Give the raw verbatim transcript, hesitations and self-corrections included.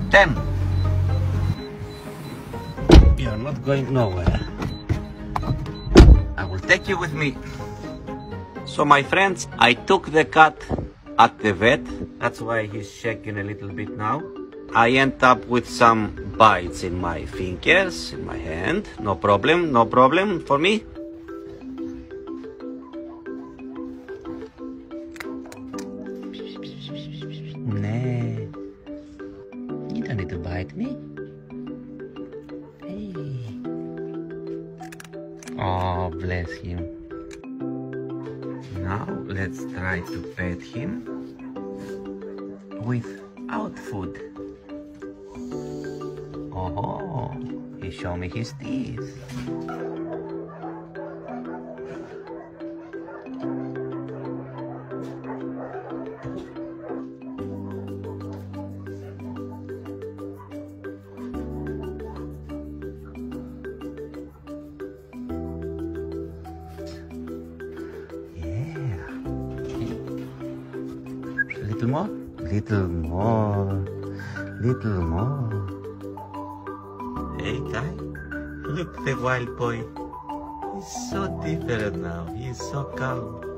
ten. You're not going nowhere. I will take you with me. So my friends, I took the cat at the vet. That's why he's shaking a little bit now. I end up with some bites in my fingers, in my hand. No problem, no problem for me. Nah, you don't need to bite me. Hey. Oh, bless him. Now let's try to pet him without food. Oh, he showed me his teeth. Little more, little more, little more. Hey guy, look the wild boy. He's so different now. He's so calm.